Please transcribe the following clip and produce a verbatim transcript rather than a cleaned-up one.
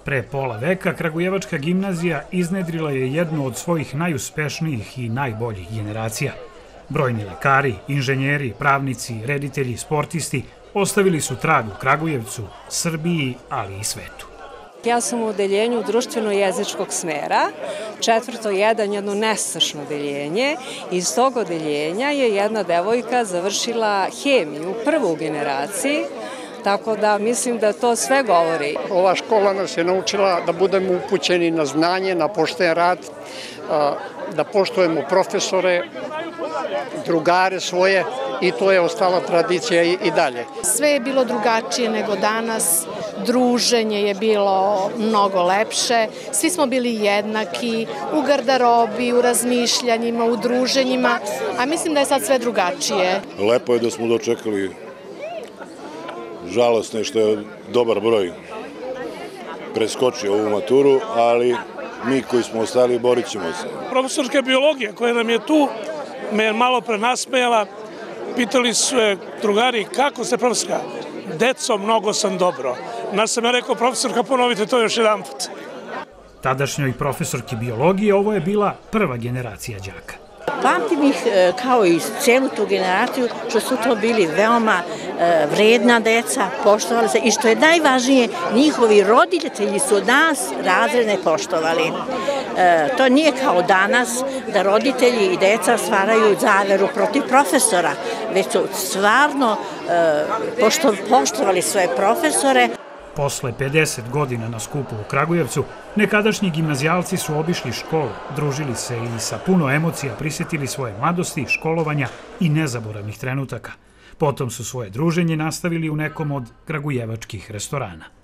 Pre pola veka Kragujevačka gimnazija iznedrila je jednu od svojih najuspešnijih i najboljih generacija. Brojni lekari, inženjeri, pravnici, reditelji, sportisti ostavili su trag u Kragujevcu, Srbiji, ali i svetu. Ja sam u odeljenju društveno-jezičkog smera, četvrto jedan, jedno nestašno odeljenje. Iz tog odeljenja je jedna devojka završila hemiju, prvu u generaciji, tako da mislim da to sve govori. Ova škola nas je naučila da budemo upućeni na znanje, na pošten rad, da poštujemo profesore, drugare svoje i to je ostala tradicija i dalje. Sve je bilo drugačije nego danas, druženje je bilo mnogo lepše, svi smo bili jednaki u garderobi, u razmišljanjima, u druženjima, a mislim da je sad sve drugačije. Lepo je da smo dočekali, žalosno je što je dobar broj preskočio ovu maturu, ali mi koji smo ostali borit ćemo se. Profesorka biologija koja nam je tu me je malo prenasmejala, pitali su je drugari kako ste profesorka? Deco, mnogo sam dobro. Nas sam ja rekao, profesorka, ponovite to još jedan put. Tadašnjoj profesorki biologije ovo je bila prva generacija đaka. Pamtim ih kao i celu tu generaciju što su to bili veoma vredna deca, poštovali se i što je najvažnije, njihovi roditelji su nas razredne poštovali. To nije kao danas da roditelji i deca stvaraju zaveru protiv profesora, već su stvarno poštovali svoje profesore. Posle pedeset godina na skupu u Kragujevcu, nekadašnji gimnazijalci su obišli školu, družili se i sa puno emocija prisjetili svoje mladosti, školovanja i nezaboravnih trenutaka. Potom su svoje druženje nastavili u nekom od kragujevačkih restorana.